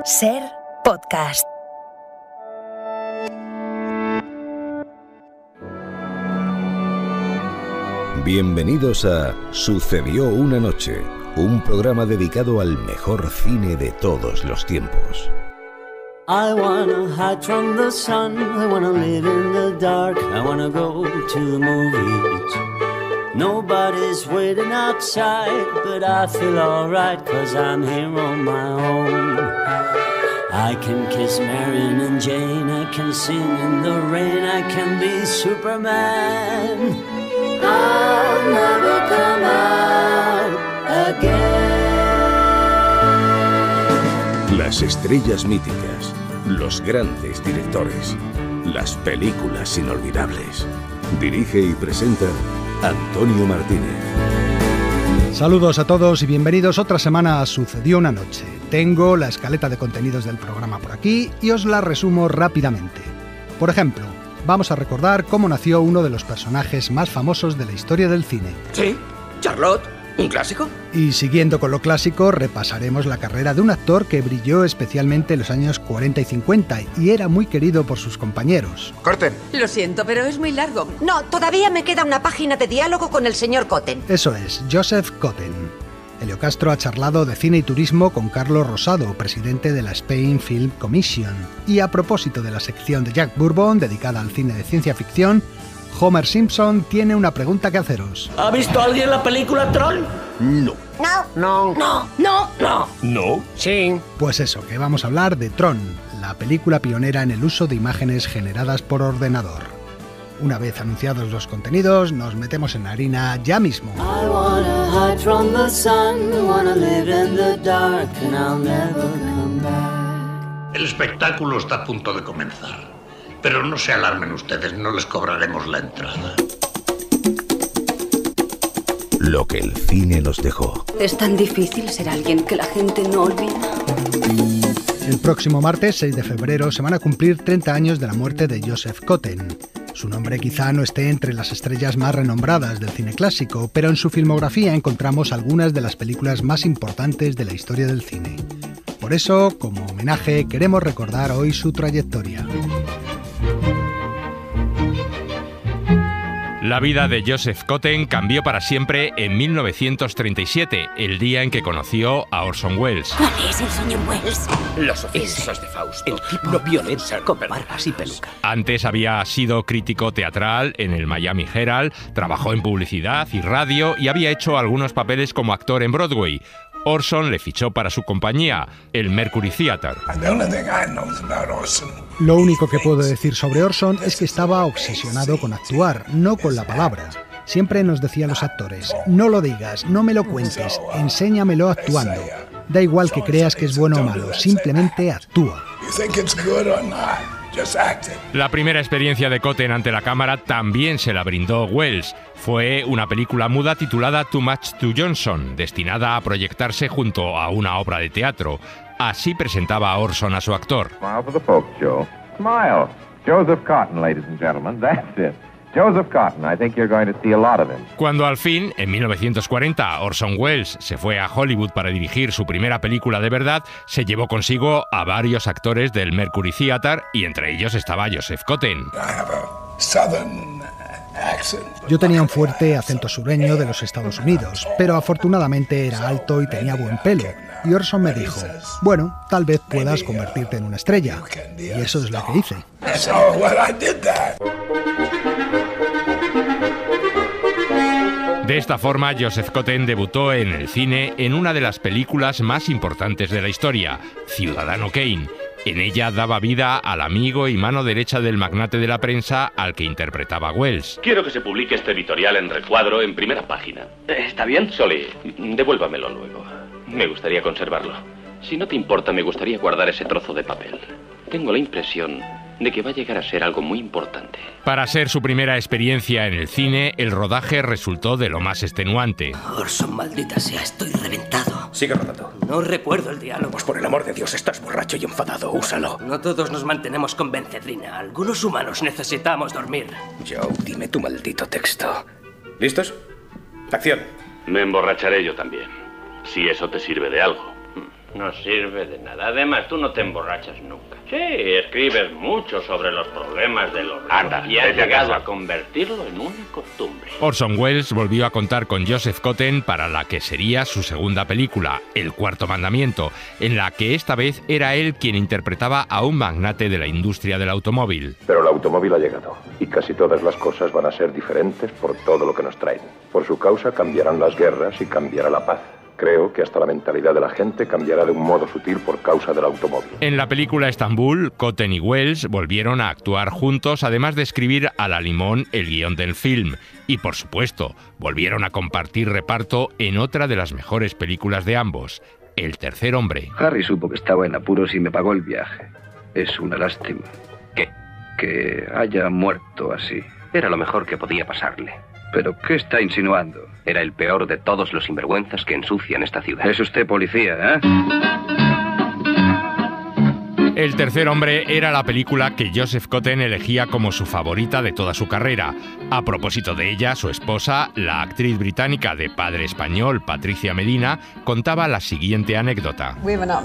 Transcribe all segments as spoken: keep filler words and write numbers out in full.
Ser Podcast. Bienvenidos a Sucedió una noche, un programa dedicado al mejor cine de todos los tiempos. I wanna hide from the sun, I wanna live in the dark, I wanna go to the movies. Nobody's waiting outside, but I feel alright, cause I'm here on my own. I can kiss Marion and Jane, I can sing in the rain, I can be Superman. I'll never come out again. Las estrellas míticas, los grandes directores, las películas inolvidables. Dirige y presenta Antonio Martínez. Saludos a todos y bienvenidos otra semana a Sucedió una noche. Tengo la escaleta de contenidos del programa por aquí y os la resumo rápidamente. Por ejemplo, vamos a recordar cómo nació uno de los personajes más famosos de la historia del cine. Sí, Charlotte, un clásico. Y siguiendo con lo clásico, repasaremos la carrera de un actor que brilló especialmente en los años cuarenta y cincuenta y era muy querido por sus compañeros. ¡Corten! Lo siento, pero es muy largo. No, todavía me queda una página de diálogo con el señor Cotten. Eso es, Joseph Cotten. Elio Castro ha charlado de cine y turismo con Carlos Rosado, presidente de la Spain Film Commission. Y a propósito de la sección de Jack Bourbon, dedicada al cine de ciencia ficción, Homer Simpson tiene una pregunta que haceros. ¿Ha visto alguien la película Tron? No. No. No. No. No. No. No. Sí. Pues eso, que vamos a hablar de Tron, la película pionera en el uso de imágenes generadas por ordenador. Una vez anunciados los contenidos, nos metemos en harina ya mismo. I wanna hide from the sun, I wanna live in the dark, and I'll never come back. El espectáculo está a punto de comenzar. Pero no se alarmen ustedes, no les cobraremos la entrada. Lo que el cine nos dejó. Es tan difícil ser alguien que la gente no olvida. El próximo martes, seis de febrero, se van a cumplir treinta años de la muerte de Joseph Cotten. Su nombre quizá no esté entre las estrellas más renombradas del cine clásico, pero en su filmografía encontramos algunas de las películas más importantes de la historia del cine. Por eso, como homenaje, queremos recordar hoy su trayectoria. La vida de Joseph Cotten cambió para siempre en mil novecientos treinta y siete, el día en que conoció a Orson Welles. ¿Cuál es el señor Welles? Los oficios de Fausto. El tipo no violento con barbas y peluca. Antes había sido crítico teatral en el Miami Herald, trabajó en publicidad y radio y había hecho algunos papeles como actor en Broadway. Orson le fichó para su compañía, el Mercury Theatre. Lo único que puedo decir sobre Orson es que estaba obsesionado con actuar, no con la palabra. Siempre nos decía a los actores, no lo digas, no me lo cuentes, enséñamelo actuando. Da igual que creas que es bueno o malo, simplemente actúa. La primera experiencia de Cotten ante la cámara también se la brindó Welles. Fue una película muda titulada Too Much to Johnson, destinada a proyectarse junto a una obra de teatro. Así presentaba a Orson a su actor. Smile for the folks, Joe. Smile. Joseph Cotten, ladies and gentlemen. That's it. Joseph Cotten, I think you're going to see a lot of him. Cuando al fin, en mil novecientos cuarenta, Orson Welles se fue a Hollywood para dirigir su primera película de verdad, se llevó consigo a varios actores del Mercury Theatre y entre ellos estaba Joseph Cotten. Yo tenía un fuerte acento sureño de los Estados Unidos, pero afortunadamente era alto y tenía buen pelo. Y Orson me dijo, bueno, tal vez puedas convertirte en una estrella. Y eso es lo que hice. De esta forma, Joseph Cotten debutó en el cine en una de las películas más importantes de la historia, Ciudadano Kane. En ella daba vida al amigo y mano derecha del magnate de la prensa al que interpretaba Welles. Quiero que se publique este editorial en recuadro en primera página. ¿Está bien? Solly, devuélvamelo luego. Me gustaría conservarlo. Si no te importa, me gustaría guardar ese trozo de papel. Tengo la impresión de que va a llegar a ser algo muy importante. Para ser su primera experiencia en el cine, el rodaje resultó de lo más extenuante. Orson, maldita sea, estoy reventado. Sigue rodando. No recuerdo el diálogo. Pues por el amor de Dios, estás borracho y enfadado. Úsalo. No todos nos mantenemos con bencedrina. Algunos humanos necesitamos dormir. Joe, dime tu maldito texto. ¿Listos? Acción. Me emborracharé yo también, si eso te sirve de algo. No sirve de nada. Además, tú no te emborrachas nunca. Sí, escribes mucho sobre los problemas de los Anda, y has vete a llegado casa. a convertirlo en una costumbre. Orson Welles volvió a contar con Joseph Cotten para la que sería su segunda película, El Cuarto Mandamiento, en la que esta vez era él quien interpretaba a un magnate de la industria del automóvil. Pero el automóvil ha llegado y casi todas las cosas van a ser diferentes por todo lo que nos traen. Por su causa cambiarán las guerras y cambiará la paz. Creo que hasta la mentalidad de la gente cambiará de un modo sutil por causa del automóvil. En la película Estambul, Cotten y Welles volvieron a actuar juntos, además de escribir a la limón el guión del film. Y, por supuesto, volvieron a compartir reparto en otra de las mejores películas de ambos, El Tercer Hombre. Harry supo que estaba en apuros y me pagó el viaje. Es una lástima. ¿Qué? Que haya muerto así. Era lo mejor que podía pasarle. ¿Pero qué está insinuando? Era el peor de todos los sinvergüenzas que ensucian esta ciudad. Es usted policía, ¿eh? El Tercer Hombre era la película que Joseph Cotten elegía como su favorita de toda su carrera. A propósito de ella, su esposa, la actriz británica de padre español, Patricia Medina, contaba la siguiente anécdota.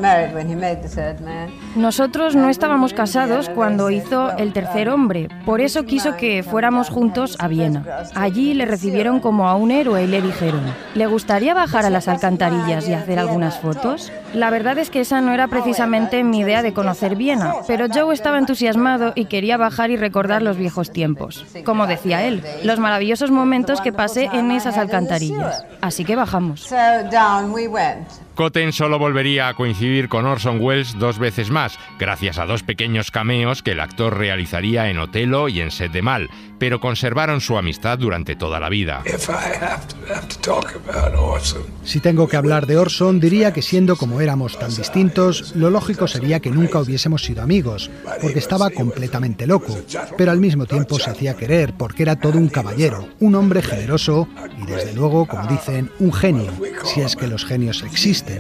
Nosotros no estábamos casados cuando hizo El Tercer Hombre, por eso quiso que fuéramos juntos a Viena. Allí le recibieron como a un héroe y le dijeron, ¿le gustaría bajar a las alcantarillas y hacer algunas fotos? La verdad es que esa no era precisamente mi idea de conocer Viena, pero Joe estaba entusiasmado y quería bajar y recordar los viejos tiempos. Como decía él, los maravillosos momentos que pasé en esas alcantarillas. Así que bajamos. Cotten solo volvería a coincidir con Orson Welles dos veces más, gracias a dos pequeños cameos que el actor realizaría en Otelo y en Set de Mal, pero conservaron su amistad durante toda la vida. Si tengo que hablar de Orson, diría que siendo como éramos tan distintos, lo lógico sería que nunca hubiésemos sido amigos, porque estaba completamente loco, pero al mismo tiempo se hacía querer porque era todo un caballero, un hombre generoso y desde luego, como dicen, un genio, si es que los genios existen.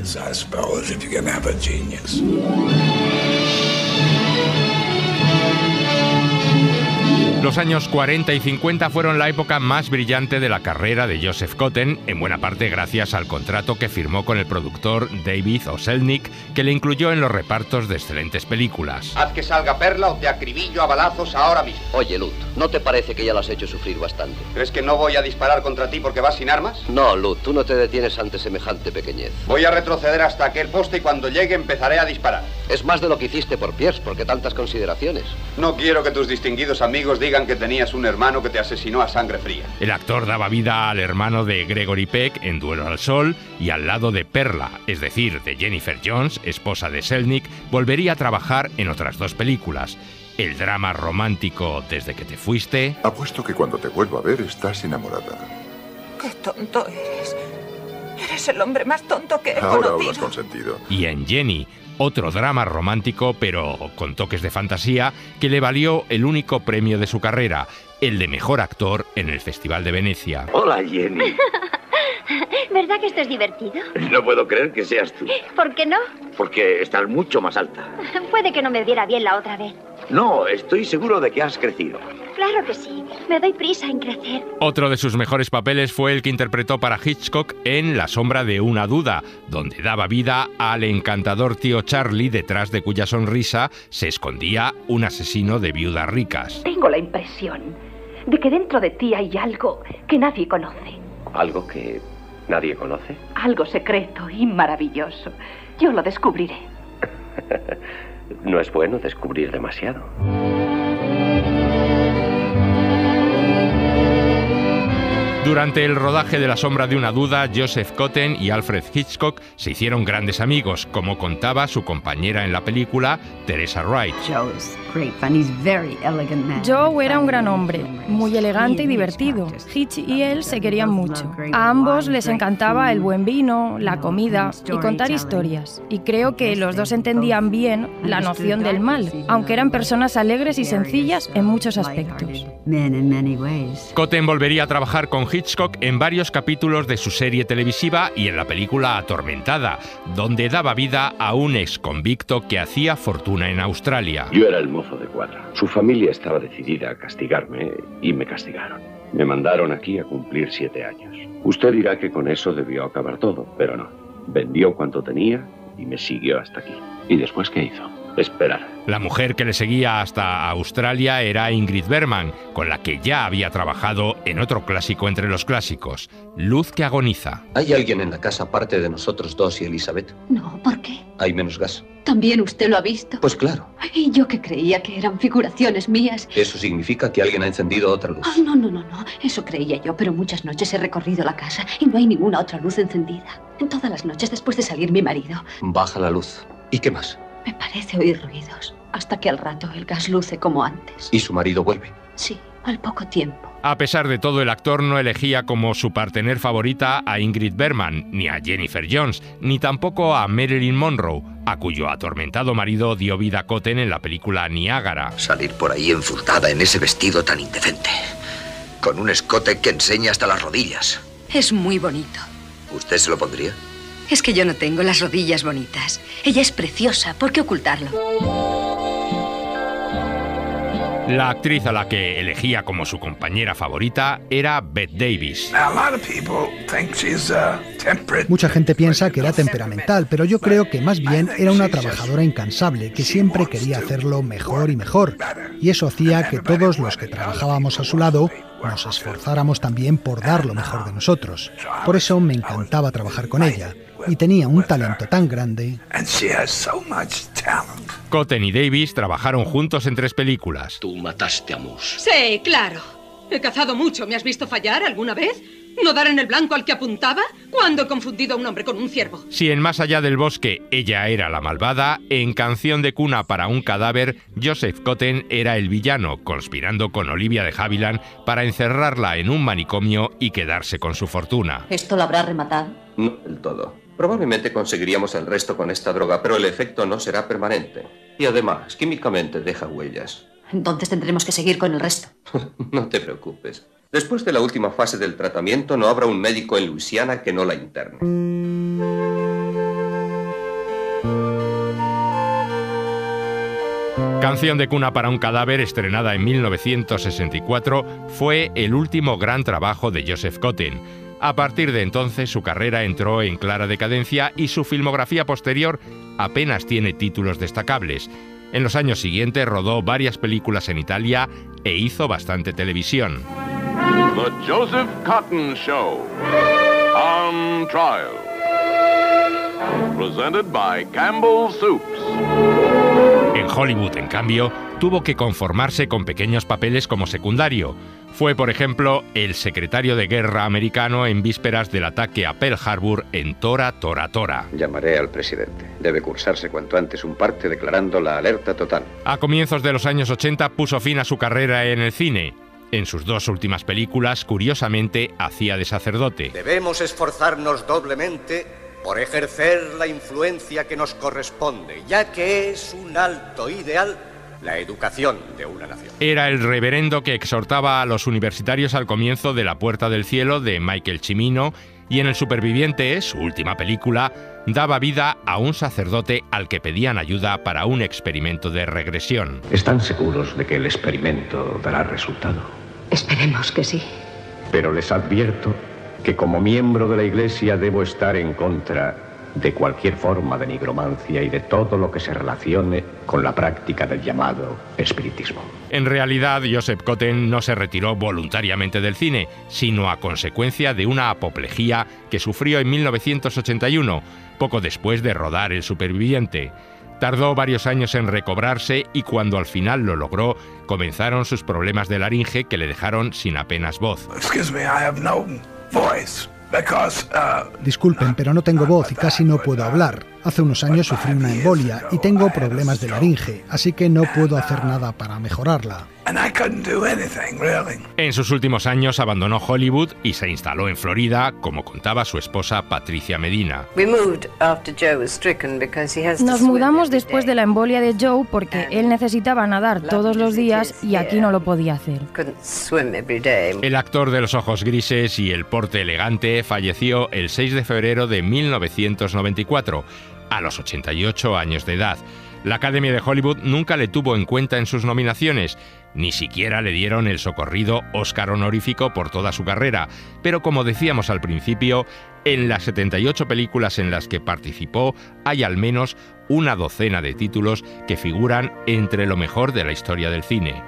Los años cuarenta y cincuenta fueron la época más brillante de la carrera de Joseph Cotten, en buena parte gracias al contrato que firmó con el productor David O. Selznick, que le incluyó en los repartos de excelentes películas. Haz que salga Perla o te acribillo a balazos ahora mismo. Oye, Lut, ¿no te parece que ya lo has hecho sufrir bastante? ¿Crees que no voy a disparar contra ti porque vas sin armas? No, Lut, tú no te detienes ante semejante pequeñez. Voy a retroceder hasta aquel poste y cuando llegue empezaré a disparar. Es más de lo que hiciste por Pierce, ¿por qué tantas consideraciones? No quiero que tus distinguidos amigos digan que tenías un hermano que te asesinó a sangre fría. El actor daba vida al hermano de Gregory Peck en Duelo al Sol y al lado de Perla, es decir, de Jennifer Jones, esposa de Selznick, volvería a trabajar en otras dos películas. El drama romántico Desde que te fuiste. Apuesto que cuando te vuelvo a ver estás enamorada. ¡Qué tonto eres! Eres el hombre más tonto que he Ahora conocido. hablas con sentido. Y en Jenny, otro drama romántico, pero con toques de fantasía, que le valió el único premio de su carrera, el de mejor actor en el Festival de Venecia. Hola, Jenny. ¿Verdad que esto es divertido? No puedo creer que seas tú. ¿Por qué no? Porque estás mucho más alta. Puede que no me viera bien la otra vez. No, estoy seguro de que has crecido. Claro que sí. Me doy prisa en crecer. Otro de sus mejores papeles fue el que interpretó para Hitchcock en La sombra de una duda, donde daba vida al encantador tío Charlie, detrás de cuya sonrisa se escondía un asesino de viudas ricas. Tengo la impresión de que dentro de ti hay algo que nadie conoce. ¿Algo que nadie conoce? Algo secreto y maravilloso. Yo lo descubriré. No es bueno descubrir demasiado. Durante el rodaje de La sombra de una duda, Joseph Cotten y Alfred Hitchcock se hicieron grandes amigos, como contaba su compañera en la película, Teresa Wright. Joe era un gran hombre, muy elegante y divertido. Hitch y él se querían mucho. A ambos les encantaba el buen vino, la comida y contar historias. Y creo que los dos entendían bien la noción del mal, aunque eran personas alegres y sencillas en muchos aspectos. Cotten volvería a trabajar con Hitchcock en varios capítulos de su serie televisiva y en la película Atormentada, donde daba vida a un exconvicto que hacía fortuna en Australia. Yo era el mozo de cuadra. Su familia estaba decidida a castigarme y me castigaron. Me mandaron aquí a cumplir siete años. Usted dirá que con eso debió acabar todo, pero no. Vendió cuanto tenía y me siguió hasta aquí. ¿Y después qué hizo? Esperar. La mujer que le seguía hasta Australia era Ingrid Bergman, con la que ya había trabajado en otro clásico entre los clásicos, Luz que agoniza. ¿Hay alguien en la casa aparte de nosotros dos y Elizabeth? No, ¿por qué? Hay menos gas. ¿También usted lo ha visto? Pues claro. Y yo que creía que eran figuraciones mías. Eso significa que alguien ha encendido otra luz. Ah, no, no, no, no. Eso creía yo, pero muchas noches he recorrido la casa y no hay ninguna otra luz encendida. En todas las noches después de salir mi marido. Baja la luz. ¿Y qué más? Me parece oír ruidos, hasta que al rato el gas luce como antes. ¿Y su marido vuelve? Sí, al poco tiempo. A pesar de todo, el actor no elegía como su partener favorita a Ingrid Bergman, ni a Jennifer Jones, ni tampoco a Marilyn Monroe, a cuyo atormentado marido dio vida Cotten en la película Niágara. Salir por ahí enfundada en ese vestido tan indecente, con un escote que enseña hasta las rodillas. Es muy bonito. ¿Usted se lo pondría? Es que yo no tengo las rodillas bonitas. Ella es preciosa, ¿por qué ocultarlo? La actriz a la que elegía como su compañera favorita era Bette Davis. Mucha gente piensa que era temperamental, pero yo creo que más bien era una trabajadora incansable, que siempre quería hacerlo mejor y mejor. Y eso hacía que todos los que trabajábamos a su lado nos esforzáramos también por dar lo mejor de nosotros. Por eso me encantaba trabajar con ella. Y tenía un talento tan grande. Cotten y Davis trabajaron juntos en tres películas. Tú mataste a Moose. Sí, claro. He cazado mucho. ¿Me has visto fallar alguna vez? ¿No dar en el blanco al que apuntaba? ¿Cuándo he confundido a un hombre con un ciervo? Si en Más allá del bosque ella era la malvada, en Canción de cuna para un cadáver, Joseph Cotten era el villano, conspirando con Olivia de Havilland para encerrarla en un manicomio y quedarse con su fortuna. ¿Esto lo habrá rematado? No del todo. Probablemente conseguiríamos el resto con esta droga, pero el efecto no será permanente. Y además, químicamente deja huellas. Entonces tendremos que seguir con el resto. No te preocupes. Después de la última fase del tratamiento, no habrá un médico en Luisiana que no la interne. Canción de cuna para un cadáver, estrenada en mil novecientos sesenta y cuatro, fue el último gran trabajo de Joseph Cotten. A partir de entonces, su carrera entró en clara decadencia y su filmografía posterior apenas tiene títulos destacables. En los años siguientes rodó varias películas en Italia e hizo bastante televisión. The Joseph Cotten Show. On Trial. Presented by Campbell Soups. En Hollywood, en cambio, tuvo que conformarse con pequeños papeles como secundario. Fue, por ejemplo, el secretario de guerra americano en vísperas del ataque a Pearl Harbor en Tora, Tora, Tora. Llamaré al presidente. Debe cursarse cuanto antes un parte declarando la alerta total. A comienzos de los años ochenta puso fin a su carrera en el cine. En sus dos últimas películas, curiosamente, hacía de sacerdote. Debemos esforzarnos doblemente por ejercer la influencia que nos corresponde, ya que es un alto ideal la educación de una nación. Era el reverendo que exhortaba a los universitarios al comienzo de La Puerta del Cielo de Michael Cimino, y en El Superviviente, su última película, daba vida a un sacerdote al que pedían ayuda para un experimento de regresión. ¿Están seguros de que el experimento dará resultado? Esperemos que sí. Pero les advierto que como miembro de la Iglesia debo estar en contra de cualquier forma de nigromancia y de todo lo que se relacione con la práctica del llamado espiritismo. En realidad, Joseph Cotten no se retiró voluntariamente del cine, sino a consecuencia de una apoplejía que sufrió en mil novecientos ochenta y uno, poco después de rodar El Superviviente. Tardó varios años en recobrarse y cuando al final lo logró, comenzaron sus problemas de laringe que le dejaron sin apenas voz. Excuse me, I have no voice. Because, uh, Disculpen, pero no tengo voz y casi no puedo hablar. Hace unos años sufrí una embolia y tengo problemas de laringe, así que no puedo hacer nada para mejorarla. En sus últimos años abandonó Hollywood y se instaló en Florida, como contaba su esposa Patricia Medina. Nos mudamos después de la embolia de Joe porque él necesitaba nadar todos los días y aquí no lo podía hacer. El actor de los ojos grises y el porte elegante falleció el seis de febrero de mil novecientos noventa y cuatro, a los ochenta y ocho años de edad. La Academia de Hollywood nunca le tuvo en cuenta en sus nominaciones, ni siquiera le dieron el socorrido Oscar honorífico por toda su carrera, pero como decíamos al principio, en las setenta y ocho películas en las que participó hay al menos una docena de títulos que figuran entre lo mejor de la historia del cine.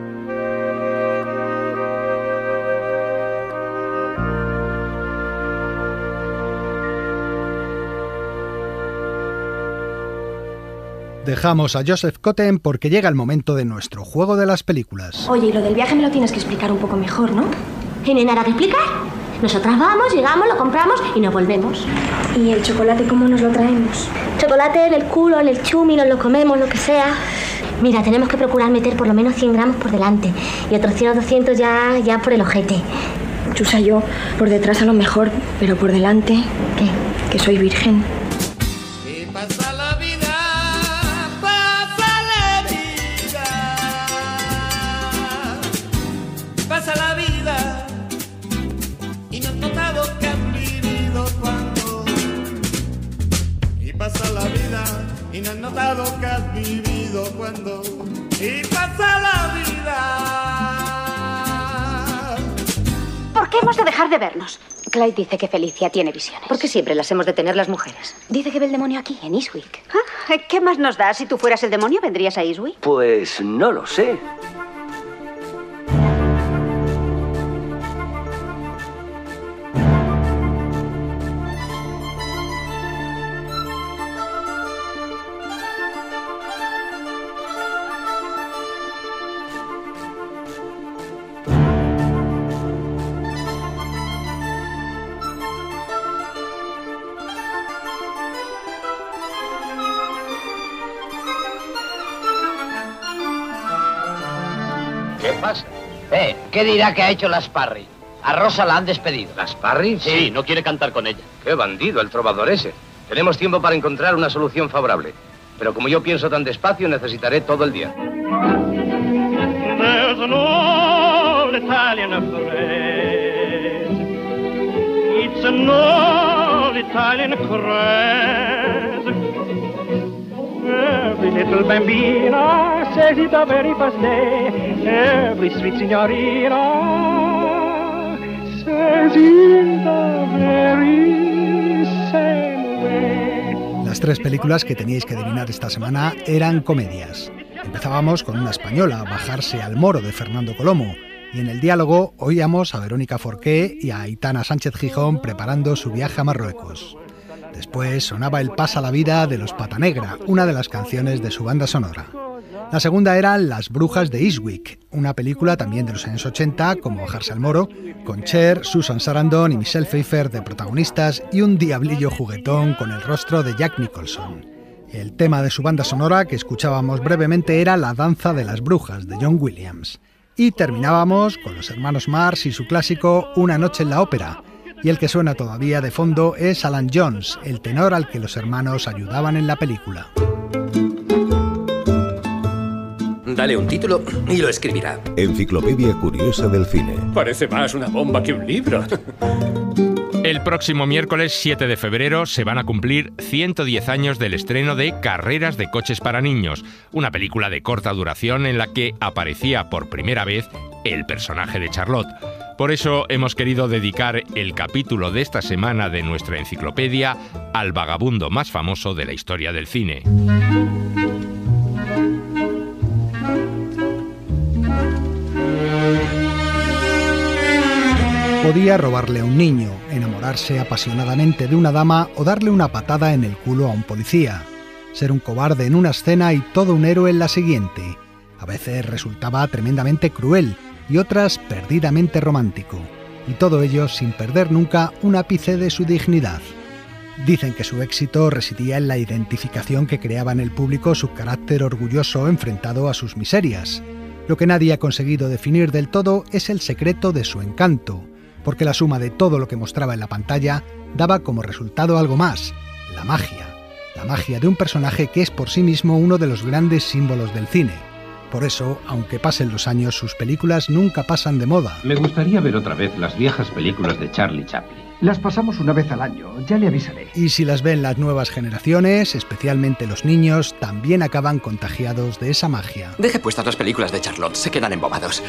Dejamos a Joseph Cotten porque llega el momento de nuestro juego de las películas. Oye, y lo del viaje me lo tienes que explicar un poco mejor, ¿no? ¿Tiene nada que explicar? Nosotras vamos, llegamos, lo compramos y nos volvemos. ¿Y el chocolate cómo nos lo traemos? Chocolate en el culo, en el chumi, nos lo comemos, lo que sea. Mira, tenemos que procurar meter por lo menos cien gramos por delante y otros cien o doscientos ya, ya por el ojete. Chusa, yo por detrás a lo mejor, pero por delante... ¿Qué? Que soy virgen. Y pasa la vida, pasa la vida, pasa la vida y no has notado que has vivido cuando. Y pasa la vida y no has notado que has vivido cuando. Y pasa la vida. ¿Por qué hemos de dejar de vernos? Clyde dice que Felicia tiene visiones. ¿Por qué siempre las hemos de tener las mujeres? Dice que ve el demonio aquí, en Eastwick. Ah, ¿qué más nos da? Si tú fueras el demonio, ¿vendrías a Eastwick? Pues no lo sé. ¿Qué pasa? Eh, ¿qué dirá que ha hecho las Parry? A Rosa la han despedido. ¿Las Parry? Sí. Sí, no quiere cantar con ella. Qué bandido el trovador ese. Tenemos tiempo para encontrar una solución favorable. Pero como yo pienso tan despacio, necesitaré todo el día. There's an old Italian phrase. It's an old Italian craze. Every little bambina says it the very first day. Every sweet signorina says it the very same way. Las tres películas que teníais que adivinar esta semana eran comedias. Empezábamos con una española, Bajarse al Moro, de Fernando Colomo, y en el diálogo oíamos a Verónica Forqué y a Aitana Sánchez Gijón preparando su viaje a Marruecos. Después sonaba el Pasa la vida de los Pata Negra, una de las canciones de su banda sonora. La segunda era Las brujas de Eastwick, una película también de los años ochenta, como Bajarse al Moro, con Cher, Susan Sarandon y Michelle Pfeiffer de protagonistas y un diablillo juguetón con el rostro de Jack Nicholson. El tema de su banda sonora que escuchábamos brevemente era La danza de las brujas, de John Williams. Y terminábamos con los hermanos Marx y su clásico Una noche en la ópera. Y el que suena todavía de fondo es Alan Jones, el tenor al que los hermanos ayudaban en la película. Dale un título y lo escribirá. Enciclopedia Curiosa del Cine. Parece más una bomba que un libro. El próximo miércoles siete de febrero se van a cumplir ciento diez años del estreno de Carreras de coches para niños, una película de corta duración en la que aparecía por primera vez el personaje de Charlotte. Por eso hemos querido dedicar el capítulo de esta semana de nuestra enciclopedia al vagabundo más famoso de la historia del cine. Podía robarle a un niño, enamorarse apasionadamente de una dama o darle una patada en el culo a un policía. Ser un cobarde en una escena y todo un héroe en la siguiente. A veces resultaba tremendamente cruel y otras perdidamente romántico. Y todo ello sin perder nunca un ápice de su dignidad. Dicen que su éxito residía en la identificación que creaba en el público su carácter orgulloso enfrentado a sus miserias. Lo que nadie ha conseguido definir del todo es el secreto de su encanto, porque la suma de todo lo que mostraba en la pantalla daba como resultado algo más, la magia. La magia de un personaje que es por sí mismo uno de los grandes símbolos del cine. Por eso, aunque pasen los años, sus películas nunca pasan de moda. Me gustaría ver otra vez las viejas películas de Charlie Chaplin. Las pasamos una vez al año, ya le avisaré. Y si las ven las nuevas generaciones, especialmente los niños, también acaban contagiados de esa magia. Deje puestas las películas de Charlotte, se quedan embobados.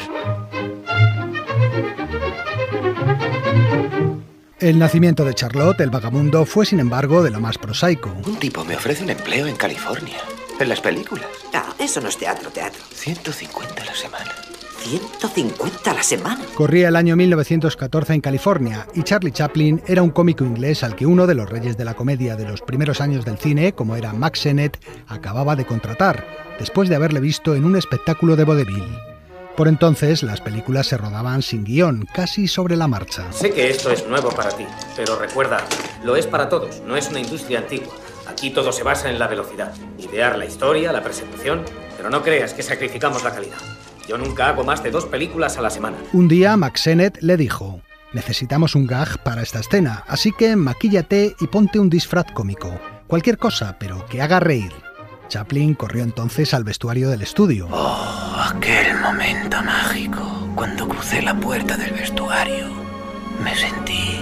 El nacimiento de Charlotte, el vagabundo, fue sin embargo de lo más prosaico. Un tipo me ofrece un empleo en California, en las películas. No, eso no es teatro, teatro. ciento cincuenta a la semana. ciento cincuenta a la semana. Corría el año mil novecientos catorce en California y Charlie Chaplin era un cómico inglés al que uno de los reyes de la comedia de los primeros años del cine, como era Mack Sennett, acababa de contratar, después de haberle visto en un espectáculo de vodevil. Por entonces, las películas se rodaban sin guión, casi sobre la marcha. Sé que esto es nuevo para ti, pero recuerda, lo es para todos, no es una industria antigua. Aquí todo se basa en la velocidad, idear la historia, la presentación, pero no creas que sacrificamos la calidad. Yo nunca hago más de dos películas a la semana. Un día, Mack Sennett le dijo: necesitamos un gag para esta escena, así que maquíllate y ponte un disfraz cómico. Cualquier cosa, pero que haga reír. Chaplin corrió entonces al vestuario del estudio. Oh, aquel momento mágico, cuando crucé la puerta del vestuario. Me sentí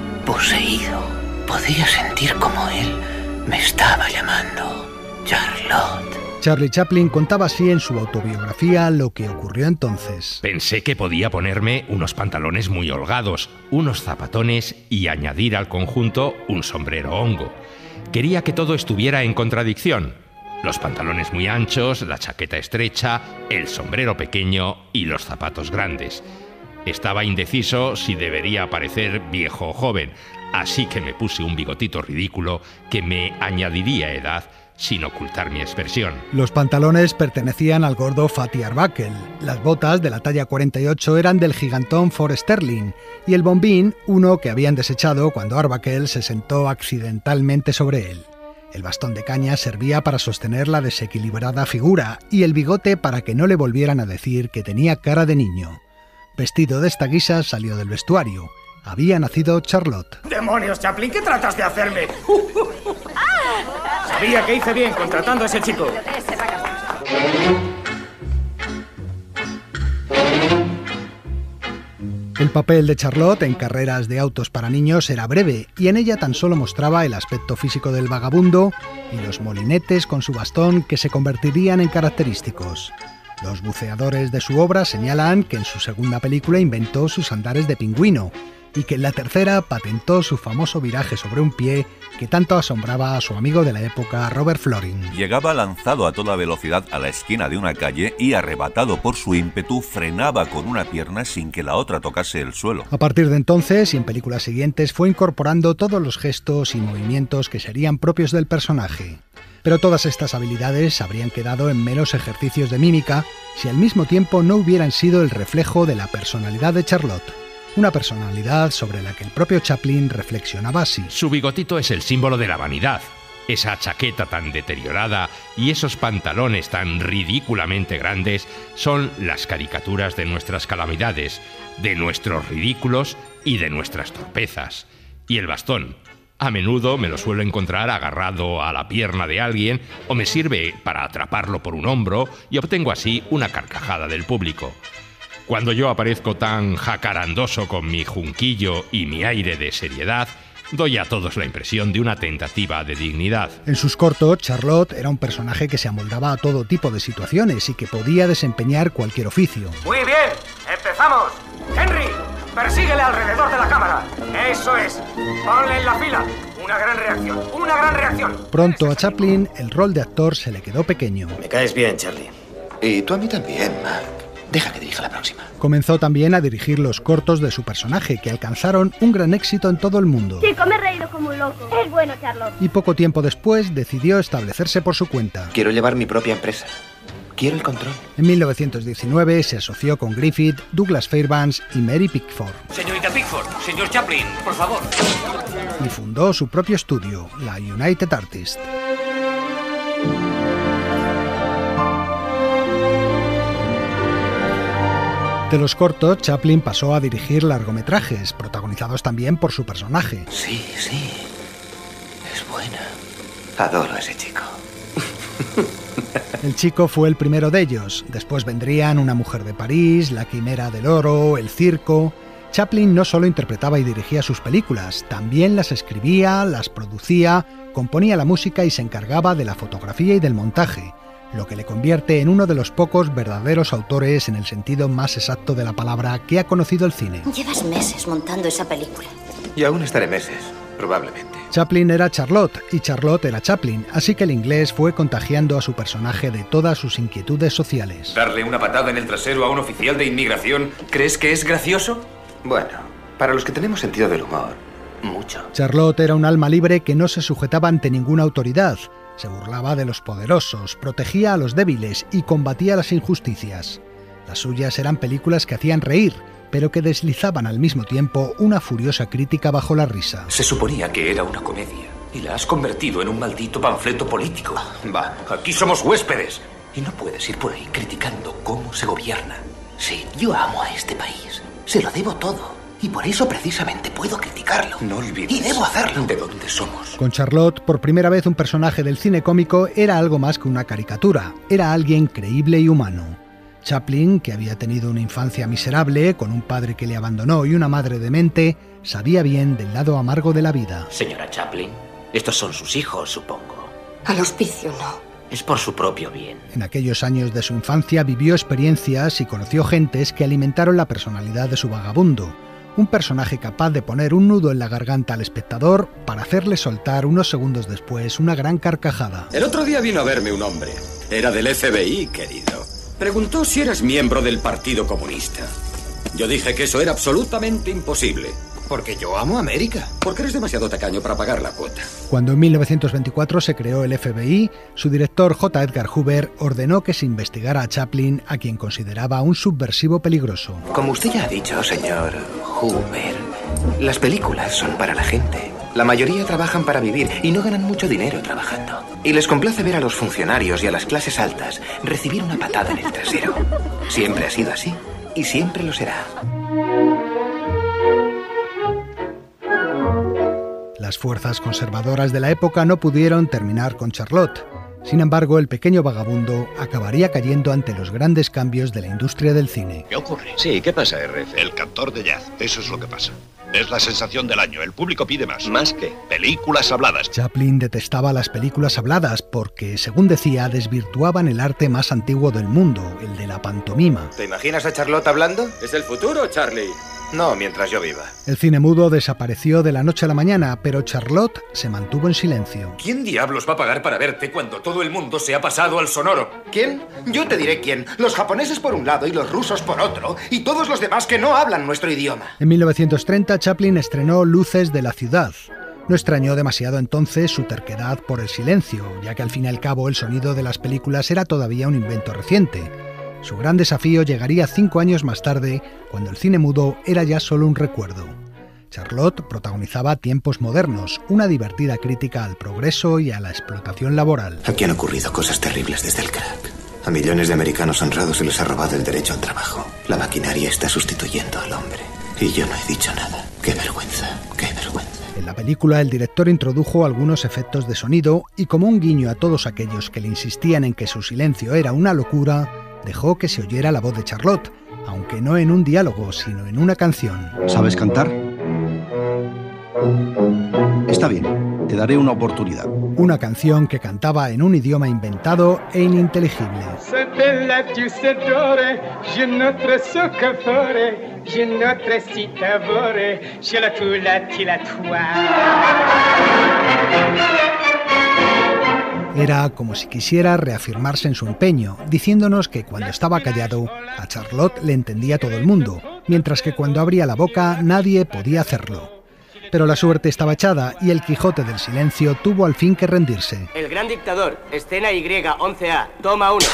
poseído. Podía sentir como él me estaba llamando Charlotte. Charlie Chaplin contaba así en su autobiografía lo que ocurrió entonces. Pensé que podía ponerme unos pantalones muy holgados, unos zapatones y añadir al conjunto un sombrero hongo. Quería que todo estuviera en contradicción. Los pantalones muy anchos, la chaqueta estrecha, el sombrero pequeño y los zapatos grandes. Estaba indeciso si debería parecer viejo o joven, así que me puse un bigotito ridículo que me añadiría edad sin ocultar mi expresión. Los pantalones pertenecían al gordo Fatty Arbuckle, las botas de la talla cuarenta y ocho eran del gigantón Ford Sterling y el bombín uno que habían desechado cuando Arbuckle se sentó accidentalmente sobre él. El bastón de caña servía para sostener la desequilibrada figura y el bigote para que no le volvieran a decir que tenía cara de niño. Vestido de esta guisa salió del vestuario. Había nacido Charlotte. ¡Demonios, Chaplin! ¿Qué tratas de hacerme? Sabía que hice bien contratando a ese chico. El papel de Charlotte en carreras de autos para niños era breve y en ella tan solo mostraba el aspecto físico del vagabundo y los molinetes con su bastón que se convertirían en característicos. Los buceadores de su obra señalan que en su segunda película inventó sus andares de pingüino y que en la tercera patentó su famoso viraje sobre un pie que tanto asombraba a su amigo de la época, Robert Florin. Llegaba lanzado a toda velocidad a la esquina de una calle y, arrebatado por su ímpetu, frenaba con una pierna sin que la otra tocase el suelo. A partir de entonces y en películas siguientes fue incorporando todos los gestos y movimientos que serían propios del personaje. Pero todas estas habilidades habrían quedado en meros ejercicios de mímica si al mismo tiempo no hubieran sido el reflejo de la personalidad de Charlotte. Una personalidad sobre la que el propio Chaplin reflexionaba así. Su bigotito es el símbolo de la vanidad. Esa chaqueta tan deteriorada y esos pantalones tan ridículamente grandes son las caricaturas de nuestras calamidades, de nuestros ridículos y de nuestras torpezas. Y el bastón. A menudo me lo suelo encontrar agarrado a la pierna de alguien o me sirve para atraparlo por un hombro y obtengo así una carcajada del público. Cuando yo aparezco tan jacarandoso con mi junquillo y mi aire de seriedad, doy a todos la impresión de una tentativa de dignidad. En sus cortos, Charlotte era un personaje que se amoldaba a todo tipo de situaciones y que podía desempeñar cualquier oficio. Muy bien, empezamos. Henry, persíguele alrededor de la cámara. Eso es. Ponle en la fila. Una gran reacción, una gran reacción. Pronto a Chaplin el rol de actor se le quedó pequeño. Me caes bien, Charlie. Y tú a mí también, Mac. Deja que dirija la próxima. Comenzó también a dirigir los cortos de su personaje, que alcanzaron un gran éxito en todo el mundo. Chico, me he reído como un loco. Es bueno, Charlotte. Y poco tiempo después decidió establecerse por su cuenta. Quiero llevar mi propia empresa. Quiero el control. En mil novecientos diecinueve se asoció con Griffith, Douglas Fairbanks y Mary Pickford. Señorita Pickford, señor Chaplin, por favor. Y fundó su propio estudio, la United Artists. De los cortos, Chaplin pasó a dirigir largometrajes, protagonizados también por su personaje. Sí, sí. Es buena. Adoro a ese chico. El Chico fue el primero de ellos. Después vendrían Una mujer de París, La quimera del oro, El circo. Chaplin no solo interpretaba y dirigía sus películas, también las escribía, las producía, componía la música y se encargaba de la fotografía y del montaje, lo que le convierte en uno de los pocos verdaderos autores en el sentido más exacto de la palabra que ha conocido el cine. Llevas meses montando esa película. Y aún estaré meses, probablemente. Chaplin era Charlotte y Charlotte era Chaplin, así que el inglés fue contagiando a su personaje de todas sus inquietudes sociales. ¿Darle una patada en el trasero a un oficial de inmigración crees que es gracioso? Bueno, para los que tenemos sentido del humor, mucho. Charlotte era un alma libre que no se sujetaba ante ninguna autoridad. Se burlaba de los poderosos, protegía a los débiles y combatía las injusticias. Las suyas eran películas que hacían reír, pero que deslizaban al mismo tiempo una furiosa crítica bajo la risa. Se suponía que era una comedia y la has convertido en un maldito panfleto político. Va, aquí somos huéspedes y no puedes ir por ahí criticando cómo se gobierna. Sí, yo amo a este país. Se lo debo todo. Y por eso precisamente puedo criticarlo. No olvides. Y debo hacerlo. ¿De dónde somos? Con Charlotte, por primera vez un personaje del cine cómico era algo más que una caricatura. Era alguien creíble y humano. Chaplin, que había tenido una infancia miserable, con un padre que le abandonó y una madre demente, sabía bien del lado amargo de la vida. Señora Chaplin, estos son sus hijos, supongo. Al hospicio no. Es por su propio bien. En aquellos años de su infancia vivió experiencias y conoció gentes que alimentaron la personalidad de su vagabundo. Un personaje capaz de poner un nudo en la garganta al espectador para hacerle soltar unos segundos después una gran carcajada. El otro día vino a verme un hombre. Era del F B I, querido. Preguntó si eras miembro del Partido Comunista. Yo dije que eso era absolutamente imposible. Porque yo amo a América. Porque eres demasiado tacaño para pagar la cuota. Cuando en mil novecientos veinticuatro se creó el F B I, su director J. Edgar Hoover ordenó que se investigara a Chaplin, a quien consideraba un subversivo peligroso. Como usted ya ha dicho, señor Hoover, las películas son para la gente. La mayoría trabajan para vivir y no ganan mucho dinero trabajando. Y les complace ver a los funcionarios y a las clases altas recibir una patada en el trasero. Siempre ha sido así y siempre lo será. Las fuerzas conservadoras de la época no pudieron terminar con Charlotte. Sin embargo, el pequeño vagabundo acabaría cayendo ante los grandes cambios de la industria del cine. ¿Qué ocurre? Sí, ¿qué pasa, R F? El cantor de jazz, eso es lo que pasa. Es la sensación del año, el público pide más. ¿Más qué? Películas habladas. Chaplin detestaba las películas habladas porque, según decía, desvirtuaban el arte más antiguo del mundo, el de la pantomima. ¿Te imaginas a Charlotte hablando? ¿Es el futuro, Charlie? No, mientras yo viva. El cine mudo desapareció de la noche a la mañana, pero Charlotte se mantuvo en silencio. ¿Quién diablos va a pagar para verte cuando todo el mundo se ha pasado al sonoro? ¿Quién? Yo te diré quién. Los japoneses por un lado y los rusos por otro, y todos los demás que no hablan nuestro idioma. En mil novecientos treinta, Chaplin estrenó Luces de la ciudad. No extrañó demasiado entonces su terquedad por el silencio, ya que al fin y al cabo el sonido de las películas era todavía un invento reciente. Su gran desafío llegaría cinco años más tarde, cuando el cine mudo era ya solo un recuerdo. Charlotte protagonizaba Tiempos modernos, una divertida crítica al progreso y a la explotación laboral. Aquí han ocurrido cosas terribles desde el crack. A millones de americanos honrados se les ha robado el derecho al trabajo. La maquinaria está sustituyendo al hombre. Y yo no he dicho nada. ¡Qué vergüenza! ¡Qué vergüenza! En la película, el director introdujo algunos efectos de sonido y, como un guiño a todos aquellos que le insistían en que su silencio era una locura, dejó que se oyera la voz de Charlotte, aunque no en un diálogo, sino en una canción. ¿Sabes cantar? Está bien, te daré una oportunidad. Una canción que cantaba en un idioma inventado e ininteligible. Era como si quisiera reafirmarse en su empeño, diciéndonos que cuando estaba callado, a Charlotte le entendía todo el mundo, mientras que cuando abría la boca nadie podía hacerlo. Pero la suerte estaba echada y el Quijote del Silencio tuvo al fin que rendirse. El gran dictador, escena Y, once A, toma uno.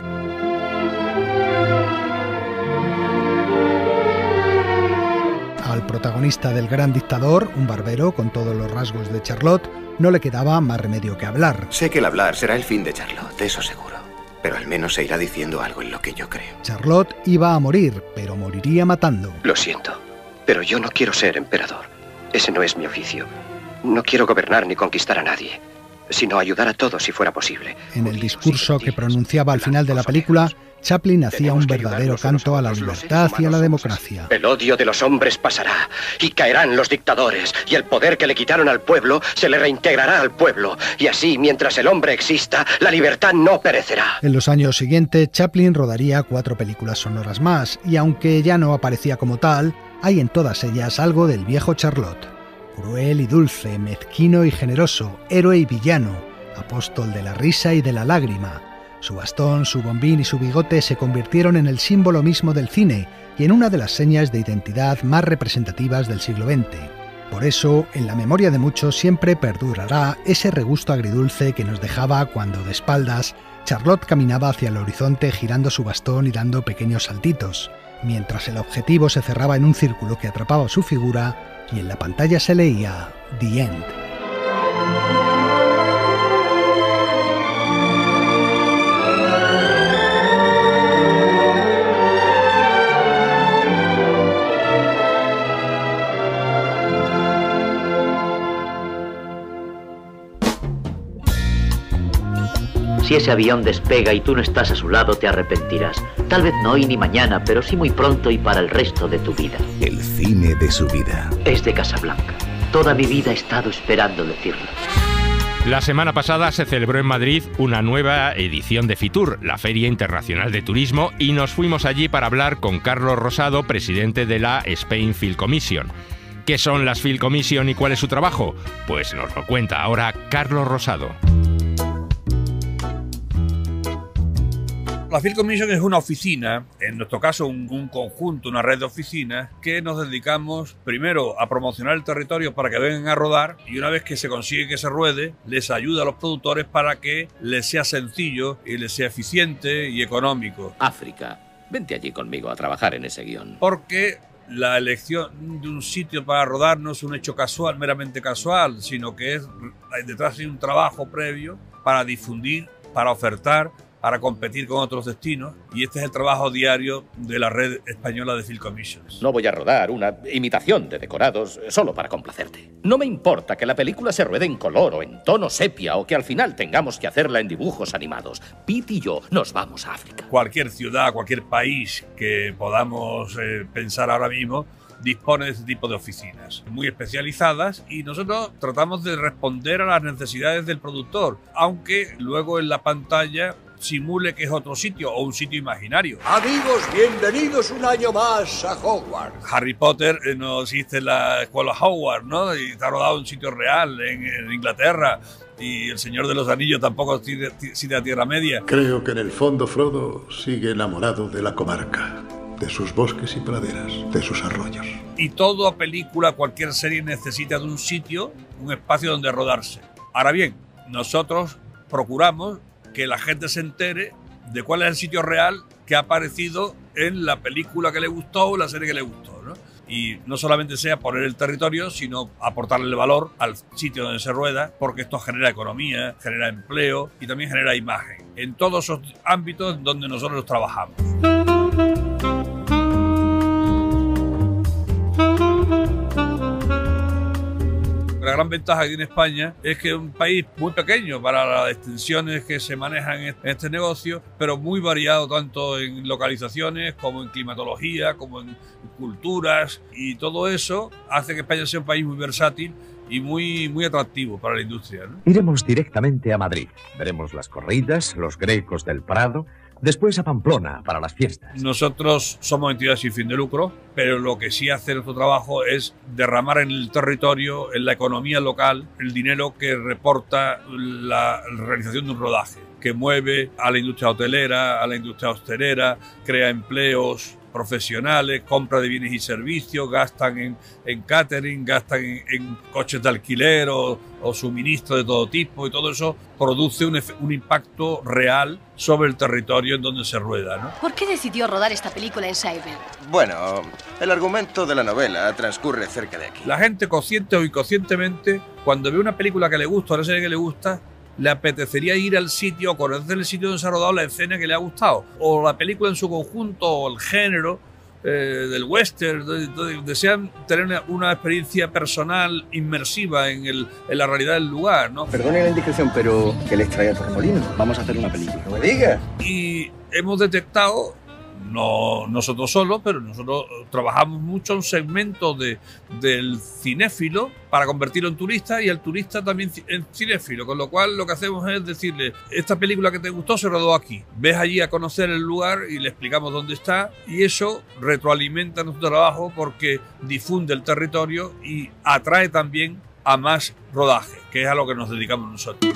Al protagonista del gran dictador, un barbero con todos los rasgos de Charlotte, no le quedaba más remedio que hablar. Sé que el hablar será el fin de Charlotte, de eso seguro. Pero al menos se irá diciendo algo en lo que yo creo. Charlotte iba a morir, pero moriría matando. Lo siento, pero yo no quiero ser emperador. Ese no es mi oficio. No quiero gobernar ni conquistar a nadie. sino ayudar a todos si fuera posible. En el discurso que pronunciaba al final de la película, Chaplin hacía un verdadero canto a la libertad y a la democracia. El odio de los hombres pasará, y caerán los dictadores, y el poder que le quitaron al pueblo se le reintegrará al pueblo, y así, mientras el hombre exista, la libertad no perecerá. En los años siguientes, Chaplin rodaría cuatro películas sonoras más, y aunque ya no aparecía como tal, hay en todas ellas algo del viejo Charlot. Cruel y dulce, mezquino y generoso, héroe y villano, apóstol de la risa y de la lágrima. Su bastón, su bombín y su bigote se convirtieron en el símbolo mismo del cine y en una de las señas de identidad más representativas del siglo veinte. Por eso, en la memoria de muchos siempre perdurará ese regusto agridulce que nos dejaba cuando, de espaldas, Charlot caminaba hacia el horizonte girando su bastón y dando pequeños saltitos, mientras el objetivo se cerraba en un círculo que atrapaba su figura y en la pantalla se leía The End. Si ese avión despega y tú no estás a su lado, te arrepentirás. Tal vez no hoy ni mañana, pero sí muy pronto y para el resto de tu vida. El cine de su vida. Es de Casablanca. Toda mi vida he estado esperando decirlo. La semana pasada se celebró en Madrid una nueva edición de Fitur, la Feria Internacional de Turismo, y nos fuimos allí para hablar con Carlos Rosado, presidente de la Spain Film Commission. ¿Qué son las Film Commission y cuál es su trabajo? Pues nos lo cuenta ahora Carlos Rosado. La Film Commission es una oficina, en nuestro caso un, un conjunto, una red de oficinas, que nos dedicamos primero a promocionar el territorio para que vengan a rodar, y una vez que se consigue que se ruede, les ayuda a los productores para que les sea sencillo y les sea eficiente y económico. África, vente allí conmigo a trabajar en ese guión. Porque la elección de un sitio para rodar no es un hecho casual, meramente casual, sino que es detrás de un trabajo previo para difundir, para ofertar, para competir con otros destinos, y este es el trabajo diario de la red española de Film Commissions. No voy a rodar una imitación de decorados solo para complacerte. No me importa que la película se ruede en color o en tono sepia o que al final tengamos que hacerla en dibujos animados. Pete y yo nos vamos a África. Cualquier ciudad, cualquier país que podamos eh, pensar ahora mismo dispone de este tipo de oficinas muy especializadas, y nosotros tratamos de responder a las necesidades del productor, aunque luego en la pantalla simule que es otro sitio o un sitio imaginario. Amigos, bienvenidos un año más a Hogwarts. Harry Potter eh, no existe en la escuela Hogwarts, ¿no? Y está rodado en un sitio real, en, en Inglaterra. Y El Señor de los Anillos tampoco existe a Tierra Media. Creo que en el fondo Frodo sigue enamorado de la comarca, de sus bosques y praderas, de sus arroyos. Y toda película, cualquier serie necesita de un sitio, un espacio donde rodarse. Ahora bien, nosotros procuramos que la gente se entere de cuál es el sitio real que ha aparecido en la película que le gustó o la serie que le gustó, ¿no? Y no solamente sea poner el territorio, sino aportarle valor al sitio donde se rueda, porque esto genera economía, genera empleo y también genera imagen, en todos esos ámbitos donde nosotros trabajamos. La gran ventaja que tiene España es que es un país muy pequeño para las extensiones que se manejan en este negocio, pero muy variado tanto en localizaciones como en climatología, como en culturas, y todo eso hace que España sea un país muy versátil y muy, muy atractivo para la industria, ¿no? Iremos directamente a Madrid. Veremos las corridas, los Grecos del Prado, después a Pamplona para las fiestas. Nosotros somos entidades sin fin de lucro, pero lo que sí hace nuestro trabajo es derramar en el territorio, en la economía local, el dinero que reporta la realización de un rodaje, que mueve a la industria hotelera, a la industria hostelera, crea empleos profesionales, compra de bienes y servicios, gastan en, en catering, gastan en, en coches de alquiler o, o suministro de todo tipo, y todo eso produce un, un impacto real sobre el territorio en donde se rueda, ¿no? ¿Por qué decidió rodar esta película en Cyber? Bueno, el argumento de la novela transcurre cerca de aquí. La gente, consciente o inconscientemente, cuando ve una película que le gusta o una serie que le gusta, le apetecería ir al sitio, conocer el sitio donde se ha rodado la escena que le ha gustado, o la película en su conjunto, o el género, eh, del western, de, de, desean tener una, una experiencia personal inmersiva en, el, en la realidad del lugar, ¿no? Perdone la indiscreción, pero ¿qué les trae a Torremolinos? Vamos a hacer una película. ¡No me digas! Y hemos detectado, no nosotros solos, pero nosotros trabajamos mucho un segmento de, del cinéfilo para convertirlo en turista y el turista también en cinéfilo, con lo cual lo que hacemos es decirle, esta película que te gustó se rodó aquí, ves allí a conocer el lugar y le explicamos dónde está, y eso retroalimenta nuestro trabajo porque difunde el territorio y atrae también a más rodaje, que es a lo que nos dedicamos nosotros.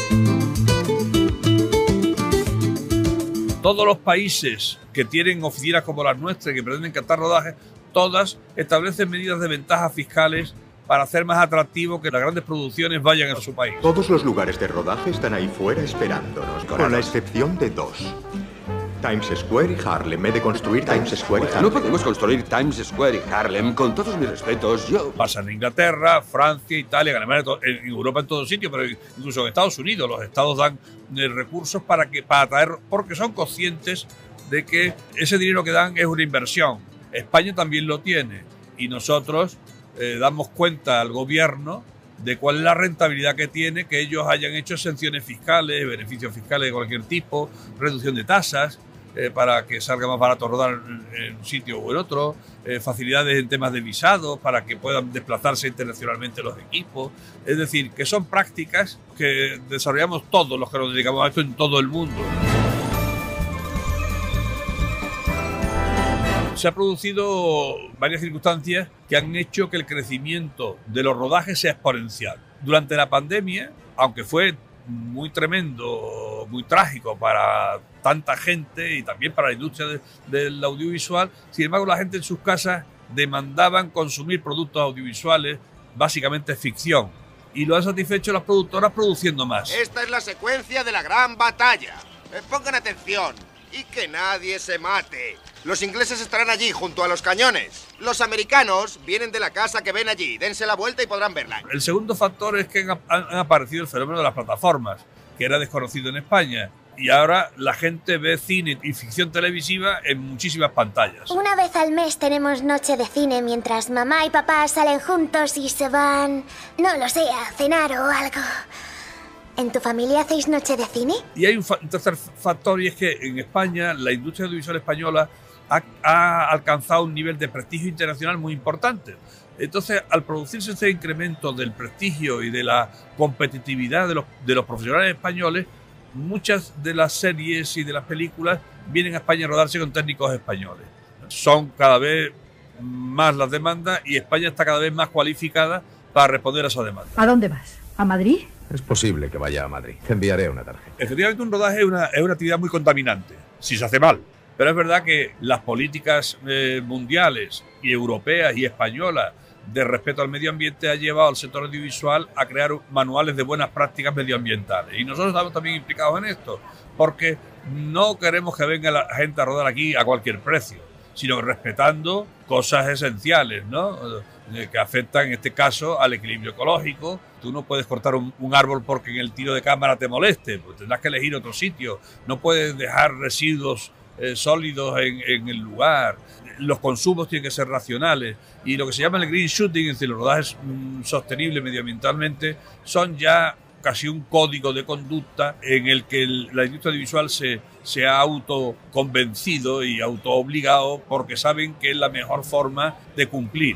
Todos los países que tienen oficinas como las nuestras, que pretenden captar rodajes, todas establecen medidas de ventajas fiscales para hacer más atractivo que las grandes producciones vayan a su país. Todos los lugares de rodaje están ahí fuera esperándonos, con la excepción de dos. Times Square y Harlem. He de construir Times Square y Harlem. No podemos construir Times Square y Harlem. Con todos mis respetos, yo... Pasa en Inglaterra, Francia, Italia, en Alemania, en Europa, en todos sitios, pero incluso en Estados Unidos. Los estados dan recursos para, que, para atraer, porque son conscientes de que ese dinero que dan es una inversión. España también lo tiene y nosotros eh, damos cuenta al gobierno de cuál es la rentabilidad que tiene que ellos hayan hecho exenciones fiscales, beneficios fiscales de cualquier tipo, reducción de tasas, Eh, para que salga más barato rodar en, en un sitio o en otro, eh, facilidades en temas de visados para que puedan desplazarse internacionalmente los equipos. Es decir, que son prácticas que desarrollamos todos los que nos dedicamos a esto en todo el mundo. Se han producido varias circunstancias que han hecho que el crecimiento de los rodajes sea exponencial. Durante la pandemia, aunque fue muy tremendo, muy trágico para tanta gente y también para la industria de, del audiovisual, sin embargo la gente en sus casas demandaban consumir productos audiovisuales, básicamente ficción, y lo han satisfecho las productoras produciendo más. Esta es la secuencia de la gran batalla. Eh, pongan atención y que nadie se mate. Los ingleses estarán allí junto a los cañones. Los americanos vienen de la casa que ven allí. Dense la vuelta y podrán verla. El segundo factor es que han, han aparecido el fenómeno de las plataformas, que era desconocido en España. Y ahora la gente ve cine y ficción televisiva en muchísimas pantallas. Una vez al mes tenemos noche de cine mientras mamá y papá salen juntos y se van, no lo sé, a cenar o algo. ¿En tu familia hacéis noche de cine? Y hay un, fa un tercer factor, y es que en España la industria audiovisual española ha, ha alcanzado un nivel de prestigio internacional muy importante. Entonces, al producirse este incremento del prestigio y de la competitividad de los, de los profesionales españoles, muchas de las series y de las películas vienen a España a rodarse con técnicos españoles. Son cada vez más las demandas y España está cada vez más cualificada para responder a esa demanda. ¿A dónde vas? ¿A Madrid? Es posible que vaya a Madrid. Te enviaré una tarjeta. Efectivamente, un rodaje es una, es una actividad muy contaminante, si se hace mal. Pero es verdad que las políticas eh, mundiales y europeas y españolas de respeto al medio ambiente ha llevado al sector audiovisual a crear manuales de buenas prácticas medioambientales. Y nosotros estamos también implicados en esto, porque no queremos que venga la gente a rodar aquí a cualquier precio, sino respetando cosas esenciales, ¿no?, que afectan en este caso al equilibrio ecológico. Tú no puedes cortar un, un árbol porque en el tiro de cámara te moleste, pues tendrás que elegir otro sitio. No puedes dejar residuos eh, sólidos en, en el lugar. Los consumos tienen que ser racionales. Y lo que se llama el green shooting, es decir, los rodajes mm, sostenibles medioambientalmente, son ya casi un código de conducta en el que el, la industria audiovisual se, se ha autoconvencido y autoobligado porque saben que es la mejor forma de cumplir.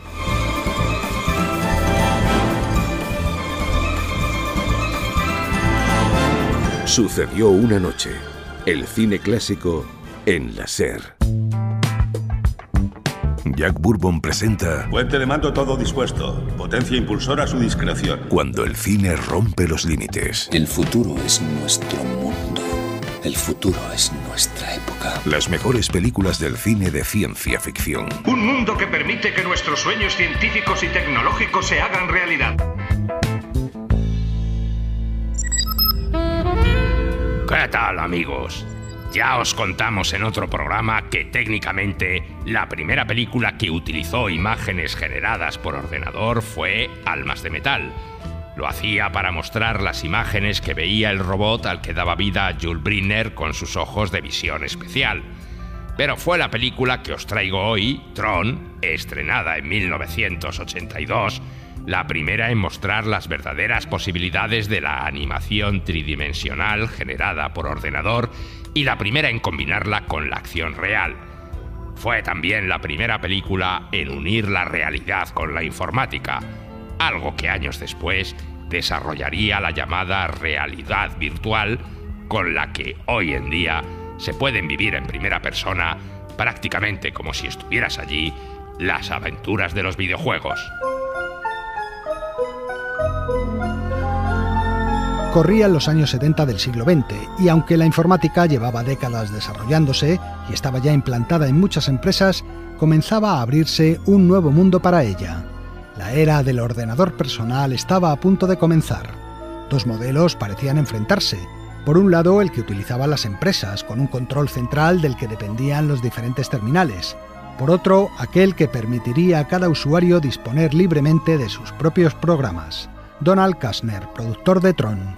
Sucedió una noche. El cine clásico en la SER. Jack Bourbon presenta... Puente de mando todo dispuesto. Potencia impulsora a su discreción. Cuando el cine rompe los límites. El futuro es nuestro mundo. El futuro es nuestra época. Las mejores películas del cine de ciencia ficción. Un mundo que permite que nuestros sueños científicos y tecnológicos se hagan realidad. ¿Qué tal, amigos? Ya os contamos en otro programa que técnicamente la primera película que utilizó imágenes generadas por ordenador fue Almas de Metal. Lo hacía para mostrar las imágenes que veía el robot al que daba vida Jules Brynner con sus ojos de visión especial. Pero fue la película que os traigo hoy, Tron, estrenada en mil novecientos ochenta y dos, la primera en mostrar las verdaderas posibilidades de la animación tridimensional generada por ordenador y la primera en combinarla con la acción real. Fue también la primera película en unir la realidad con la informática, algo que años después desarrollaría la llamada realidad virtual, con la que hoy en día se pueden vivir en primera persona, prácticamente como si estuvieras allí, las aventuras de los videojuegos. Corrían los años setenta del siglo veinte y aunque la informática llevaba décadas desarrollándose y estaba ya implantada en muchas empresas, comenzaba a abrirse un nuevo mundo para ella. La era del ordenador personal estaba a punto de comenzar. Dos modelos parecían enfrentarse. Por un lado, el que utilizaban las empresas, con un control central del que dependían los diferentes terminales. Por otro, aquel que permitiría a cada usuario disponer libremente de sus propios programas. Donald Kastner, productor de Tron.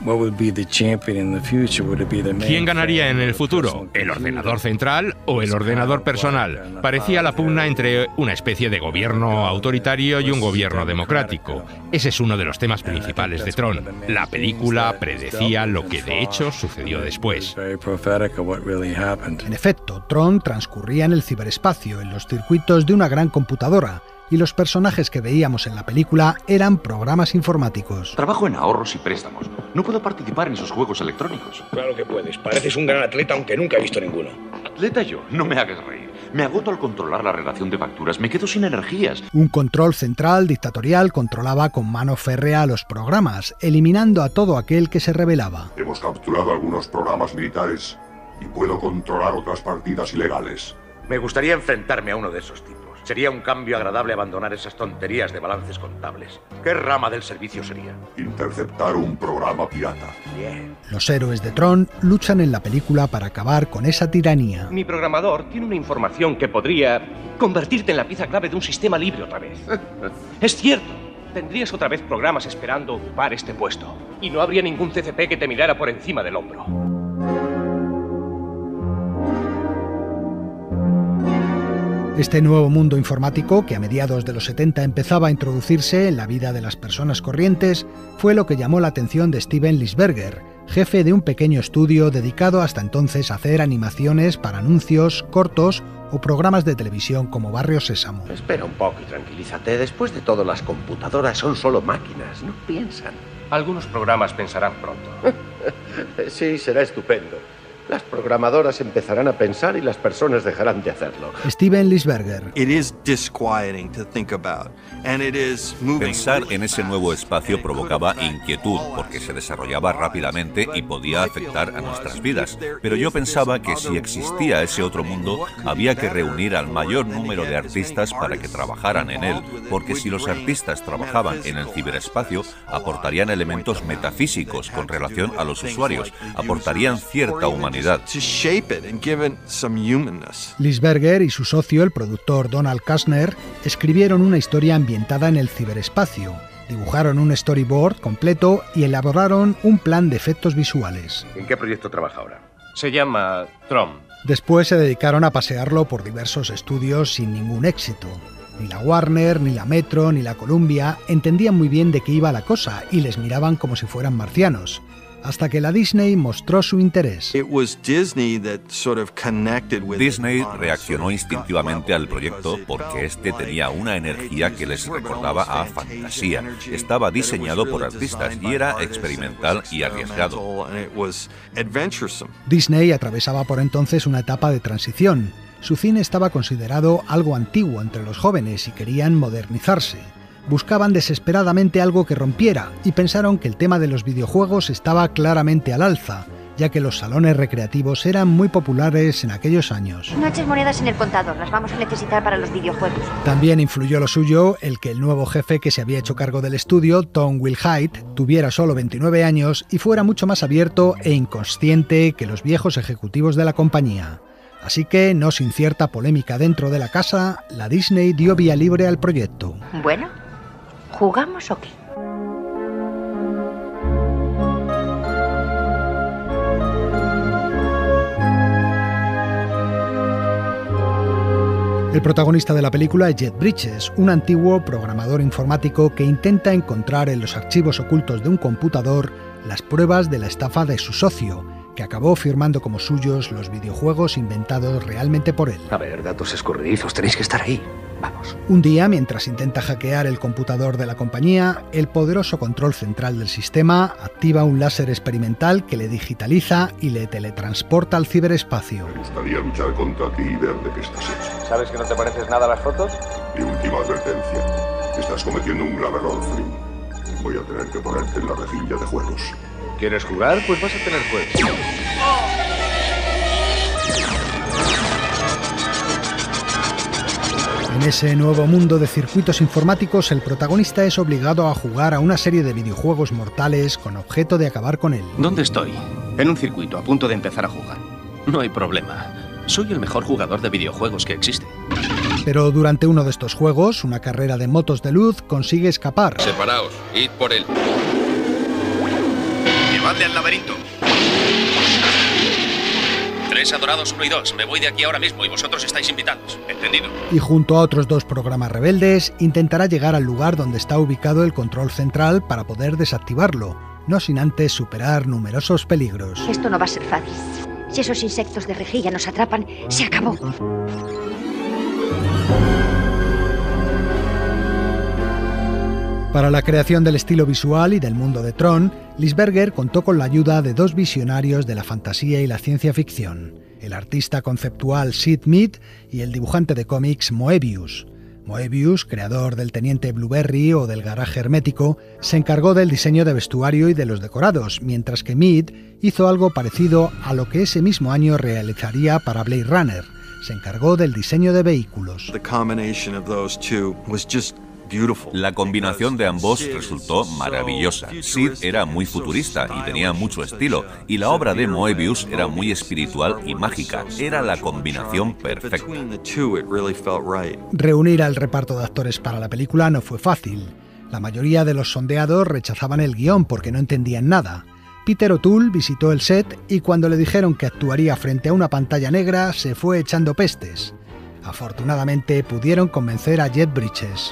¿Quién ganaría en el futuro? ¿El ordenador central o el ordenador personal? Parecía la pugna entre una especie de gobierno autoritario y un gobierno democrático. Ese es uno de los temas principales de Tron. La película predecía lo que de hecho sucedió después. En efecto, Tron transcurría en el ciberespacio, en los circuitos de una gran computadora, y los personajes que veíamos en la película eran programas informáticos. Trabajo en ahorros y préstamos. No puedo participar en esos juegos electrónicos. Claro que puedes. Pareces un gran atleta, aunque nunca he visto ninguno. ¿Atleta yo? No me hagas reír. Me agoto al controlar la redacción de facturas. Me quedo sin energías. Un control central dictatorial controlaba con mano férrea a los programas, eliminando a todo aquel que se rebelaba. Hemos capturado algunos programas militares y puedo controlar otras partidas ilegales. Me gustaría enfrentarme a uno de esos tipos. Sería un cambio agradable abandonar esas tonterías de balances contables. ¿Qué rama del servicio sería? Interceptar un programa pirata. Bien. Los héroes de Tron luchan en la película para acabar con esa tiranía. Mi programador tiene una información que podría convertirte en la pieza clave de un sistema libre otra vez. Es cierto. Tendrías otra vez programas esperando ocupar este puesto. Y no habría ningún C C P que te mirara por encima del hombro. Este nuevo mundo informático, que a mediados de los setenta empezaba a introducirse en la vida de las personas corrientes, fue lo que llamó la atención de Steven Lisberger, jefe de un pequeño estudio dedicado hasta entonces a hacer animaciones para anuncios, cortos o programas de televisión como Barrio Sésamo. Espera un poco y tranquilízate. Después de todo, las computadoras son solo máquinas, no piensan. Algunos programas pensarán pronto. Sí, será estupendo. Las programadoras empezarán a pensar y las personas dejarán de hacerlo. Steven Lisberger. Pensar en ese nuevo espacio provocaba inquietud porque se desarrollaba rápidamente y podía afectar a nuestras vidas. Pero yo pensaba que si existía ese otro mundo, había que reunir al mayor número de artistas para que trabajaran en él, porque si los artistas trabajaban en el ciberespacio, aportarían elementos metafísicos con relación a los usuarios, aportarían cierta humanidad. Lisberger y su socio, el productor Donald Kastner, escribieron una historia ambientada en el ciberespacio, dibujaron un storyboard completo y elaboraron un plan de efectos visuales. ¿En qué proyecto trabaja ahora? Se llama Tron. Después se dedicaron a pasearlo por diversos estudios sin ningún éxito. Ni la Warner, ni la Metro, ni la Columbia entendían muy bien de qué iba la cosa y les miraban como si fueran marcianos. Hasta que la Disney mostró su interés. Disney reaccionó instintivamente al proyecto porque este tenía una energía que les recordaba a fantasía. Estaba diseñado por artistas y era experimental y arriesgado. Disney atravesaba por entonces una etapa de transición. Su cine estaba considerado algo antiguo entre los jóvenes y querían modernizarse. Buscaban desesperadamente algo que rompiera y pensaron que el tema de los videojuegos estaba claramente al alza, ya que los salones recreativos eran muy populares en aquellos años. No eches monedas en el contador, las vamos a necesitar para los videojuegos. También influyó lo suyo el que el nuevo jefe que se había hecho cargo del estudio, Tom Wilhite, tuviera solo veintinueve años y fuera mucho más abierto e inconsciente que los viejos ejecutivos de la compañía. Así que, no sin cierta polémica dentro de la casa, la Disney dio vía libre al proyecto. Bueno, ¿jugamos o qué? El protagonista de la película es Jeff Bridges, un antiguo programador informático que intenta encontrar en los archivos ocultos de un computador las pruebas de la estafa de su socio, que acabó firmando como suyos los videojuegos inventados realmente por él. A ver, datos escurridizos, tenéis que estar ahí. Vamos. Un día, mientras intenta hackear el computador de la compañía, el poderoso control central del sistema activa un láser experimental que le digitaliza y le teletransporta al ciberespacio. Me gustaría luchar contra ti y ver de qué estás hecho. ¿Sabes que no te pareces nada a las fotos? Mi última advertencia. Estás cometiendo un grave error, Flynn. Voy a tener que ponerte en la rejilla de juegos. ¿Quieres jugar? Pues vas a tener juegos. En ese nuevo mundo de circuitos informáticos, el protagonista es obligado a jugar a una serie de videojuegos mortales con objeto de acabar con él. ¿Dónde estoy? En un circuito, a punto de empezar a jugar. No hay problema. Soy el mejor jugador de videojuegos que existe. Pero durante uno de estos juegos, una carrera de motos de luz consigue escapar. Separaos, id por él. Llevadle al laberinto. Tres adorados uno y dos. Me voy de aquí ahora mismo y vosotros estáis invitados. ¿Entendido? Y junto a otros dos programas rebeldes, intentará llegar al lugar donde está ubicado el control central para poder desactivarlo, no sin antes superar numerosos peligros. Esto no va a ser fácil. Si esos insectos de rejilla nos atrapan, se acabó. Para la creación del estilo visual y del mundo de Tron, Lisberger contó con la ayuda de dos visionarios de la fantasía y la ciencia ficción, el artista conceptual Sid Mead y el dibujante de cómics Moebius. Moebius, creador del Teniente Blueberry o del Garaje Hermético, se encargó del diseño de vestuario y de los decorados, mientras que Mead hizo algo parecido a lo que ese mismo año realizaría para Blade Runner. Se encargó del diseño de vehículos. La combinación de ambos resultó maravillosa. Sid era muy futurista y tenía mucho estilo, y la obra de Moebius era muy espiritual y mágica. Era la combinación perfecta. Reunir al reparto de actores para la película no fue fácil. La mayoría de los sondeados rechazaban el guión porque no entendían nada. Peter O'Toole visitó el set y cuando le dijeron que actuaría frente a una pantalla negra, se fue echando pestes. Afortunadamente pudieron convencer a Jeff Bridges.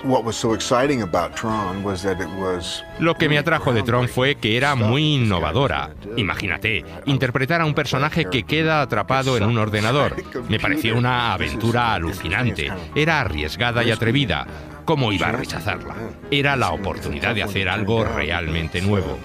Lo que me atrajo de Tron fue que era muy innovadora. Imagínate, interpretar a un personaje que queda atrapado en un ordenador. Me pareció una aventura alucinante. Era arriesgada y atrevida. ¿Cómo iba a rechazarla? Era la oportunidad de hacer algo realmente nuevo.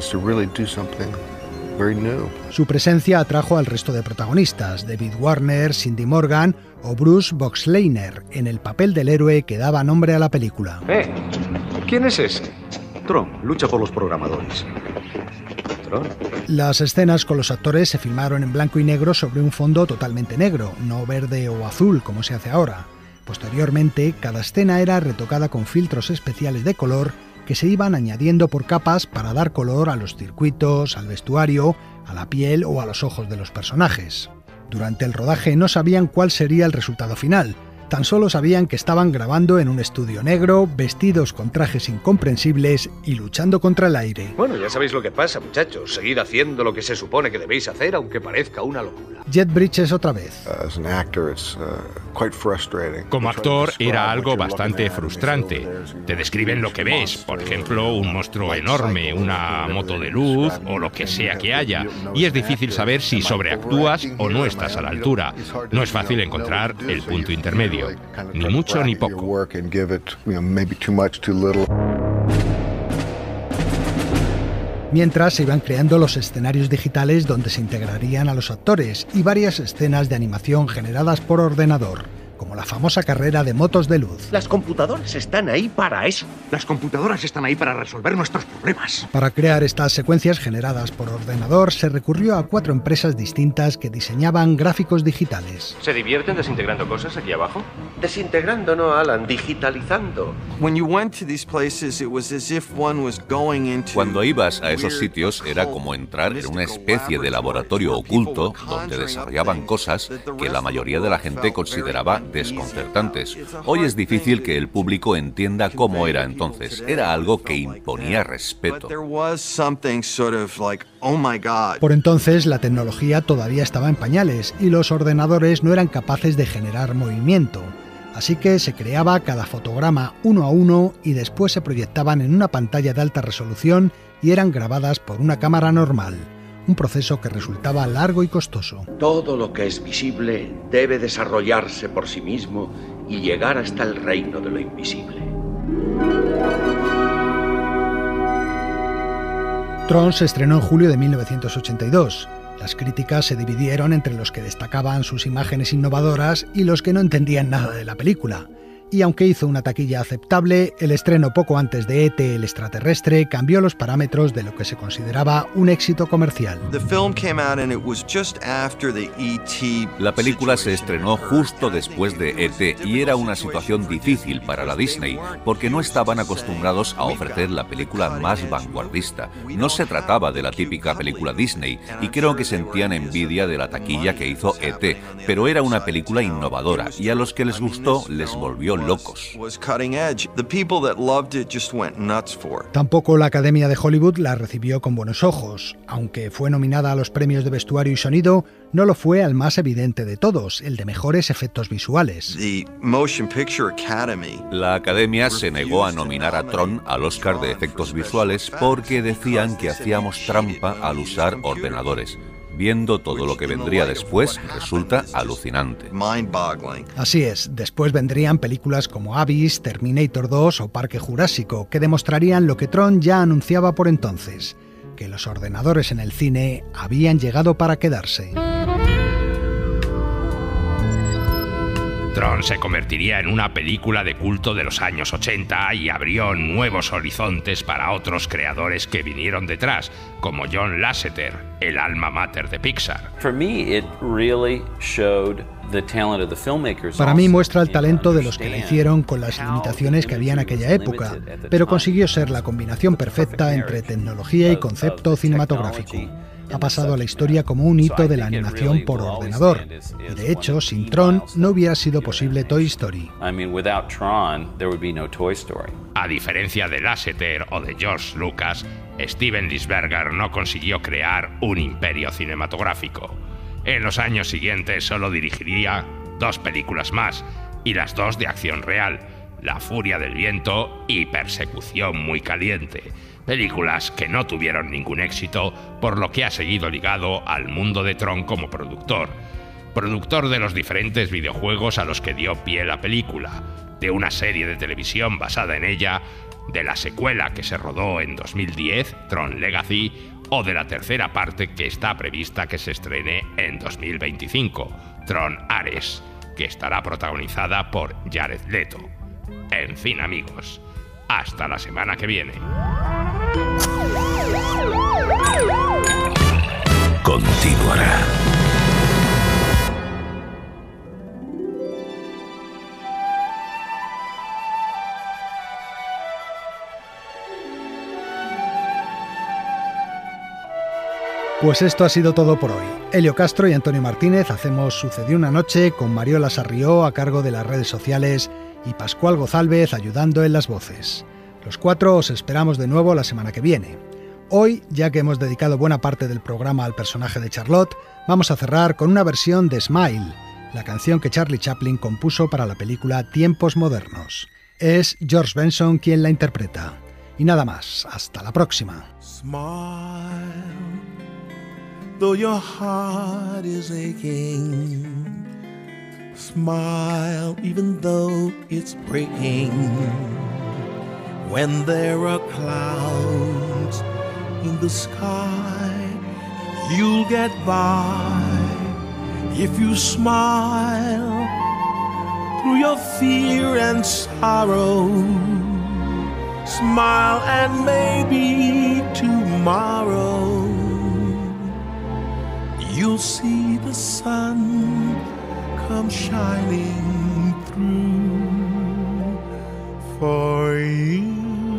Su presencia atrajo al resto de protagonistas, David Warner, Cindy Morgan o Bruce Boxleitner, en el papel del héroe que daba nombre a la película. ¿Eh? ¿Quién es ese? Tron, lucha por los programadores. Tron. Las escenas con los actores se filmaron en blanco y negro sobre un fondo totalmente negro, no verde o azul como se hace ahora. Posteriormente, cada escena era retocada con filtros especiales de color que se iban añadiendo por capas para dar color a los circuitos, al vestuario, a la piel o a los ojos de los personajes. Durante el rodaje no sabían cuál sería el resultado final, tan solo sabían que estaban grabando en un estudio negro, vestidos con trajes incomprensibles y luchando contra el aire. Bueno, ya sabéis lo que pasa, muchachos. Seguid haciendo lo que se supone que debéis hacer, aunque parezca una locura. Jeff Bridges otra vez. Como actor era algo bastante frustrante. Te describen lo que ves, por ejemplo, un monstruo enorme, una moto de luz o lo que sea que haya, y es difícil saber si sobreactúas o no estás a la altura. No es fácil encontrar el punto intermedio. Ni mucho ni poco. Mientras se iban creando los escenarios digitales donde se integrarían a los actores y varias escenas de animación generadas por ordenador, como la famosa carrera de motos de luz. Las computadoras están ahí para eso. Las computadoras están ahí para resolver nuestros problemas. Para crear estas secuencias generadas por ordenador se recurrió a cuatro empresas distintas que diseñaban gráficos digitales. ¿Se divierten desintegrando cosas aquí abajo? Desintegrando no, Alan, digitalizando. Cuando ibas a esos sitios era como entrar en una especie de laboratorio oculto donde desarrollaban cosas que la mayoría de la gente consideraba desconcertantes. Hoy es difícil que el público entienda cómo era entonces. Era algo que imponía respeto. Por entonces la tecnología todavía estaba en pañales y los ordenadores no eran capaces de generar movimiento. Así que se creaba cada fotograma uno a uno y después se proyectaban en una pantalla de alta resolución y eran grabadas por una cámara normal, un proceso que resultaba largo y costoso. Todo lo que es visible debe desarrollarse por sí mismo y llegar hasta el reino de lo invisible. Tron se estrenó en julio de mil novecientos ochenta y dos. Las críticas se dividieron entre los que destacaban sus imágenes innovadoras y los que no entendían nada de la película. Y aunque hizo una taquilla aceptable, el estreno poco antes de E T el extraterrestre cambió los parámetros de lo que se consideraba un éxito comercial. La película se estrenó justo después de E T y era una situación difícil para la Disney, porque no estaban acostumbrados a ofrecer la película más vanguardista. No se trataba de la típica película Disney, y creo que sentían envidia de la taquilla que hizo E T, pero era una película innovadora, y a los que les gustó les volvió locos. Tampoco la Academia de Hollywood la recibió con buenos ojos. Aunque fue nominada a los premios de vestuario y sonido, no lo fue al más evidente de todos, el de mejores efectos visuales. La Academia se negó a nominar a Tron al Oscar de efectos visuales porque decían que hacíamos trampa al usar ordenadores. Viendo todo lo que vendría después, resulta alucinante. Así es, después vendrían películas como Abyss, Terminator dos o Parque Jurásico, que demostrarían lo que Tron ya anunciaba por entonces, que los ordenadores en el cine habían llegado para quedarse. Tron se convertiría en una película de culto de los años ochenta y abrió nuevos horizontes para otros creadores que vinieron detrás, como John Lasseter, el alma mater de Pixar. Para mí muestra el talento de los que la hicieron con las limitaciones que había en aquella época, pero consiguió ser la combinación perfecta entre tecnología y concepto cinematográfico. Ha pasado a la historia como un hito de la animación por ordenador. Y de hecho, sin Tron no hubiera sido posible Toy Story. A diferencia de Lasseter o de George Lucas, Steven Lisberger no consiguió crear un imperio cinematográfico. En los años siguientes solo dirigiría dos películas más, y las dos de acción real, La furia del viento y Persecución muy caliente. Películas que no tuvieron ningún éxito, por lo que ha seguido ligado al mundo de Tron como productor. Productor de los diferentes videojuegos a los que dio pie la película, de una serie de televisión basada en ella, de la secuela que se rodó en dos mil diez, Tron Legacy, o de la tercera parte que está prevista que se estrene en dos mil veinticinco, Tron Ares, que estará protagonizada por Jared Leto. En fin, amigos, hasta la semana que viene. Continuará. Pues esto ha sido todo por hoy. Elio Castro y Antonio Martínez hacemos Sucedió una noche con Mariola Sarrió a cargo de las redes sociales y Pascual Gozálvez ayudando en las voces. Los cuatro os esperamos de nuevo la semana que viene. Hoy, ya que hemos dedicado buena parte del programa al personaje de Charlotte, vamos a cerrar con una versión de Smile, la canción que Charlie Chaplin compuso para la película Tiempos Modernos. Es George Benson quien la interpreta. Y nada más, hasta la próxima. Smile, though your heart is aching. Smile, even though it's breaking. When there are clouds in the sky, you'll get by if you smile through your fear and sorrow. Smile and maybe tomorrow you'll see the sun come shining through for you.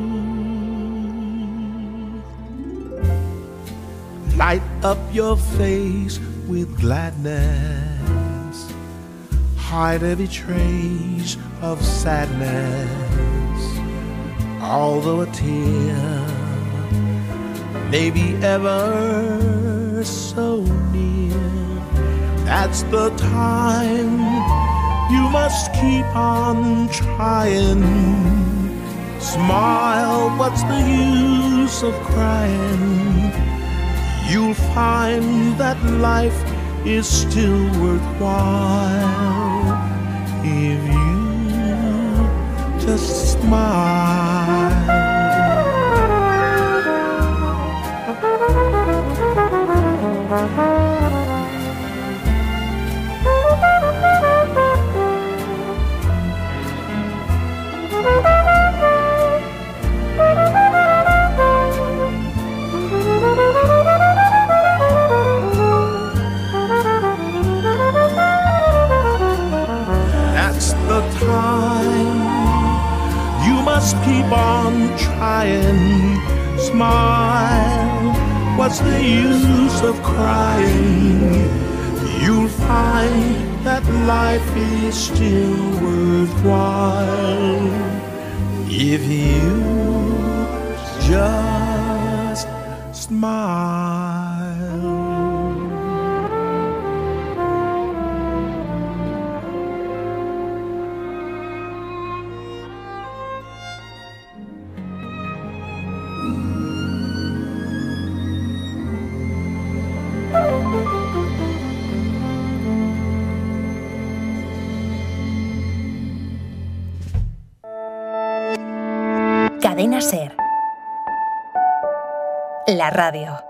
Light up your face with gladness, hide every trace of sadness. Although a tear may be ever so near, that's the time You must keep on trying. Smile, what's the use of crying? You'll find that life is still worthwhile if you just smile. That's the time. You must keep on trying. Smile, what's the use of crying? You'll find that life is still worthwhile if you just smile. Cadena SER. La radio.